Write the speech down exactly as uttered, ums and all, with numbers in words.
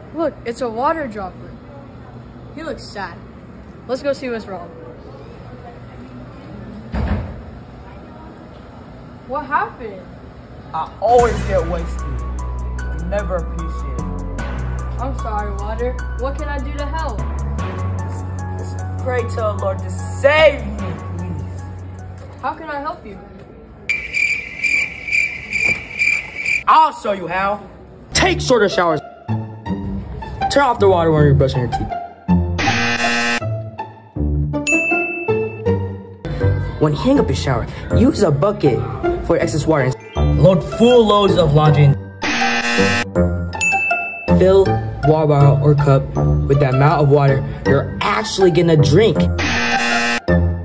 Look, it's a water droplet. He looks sad. Let's go see what's wrong. What happened? I always get wasted. I never appreciate it. I'm sorry, Water. What can I do to help? Just, just pray to the Lord to save me, please. How can I help you? I'll show you how. Take shorter showers. Turn off the water when you're brushing your teeth. When you hang up your shower, use a bucket for excess water and load full loads of laundry and fill water bottle or cup with the amount of water you're actually gonna drink.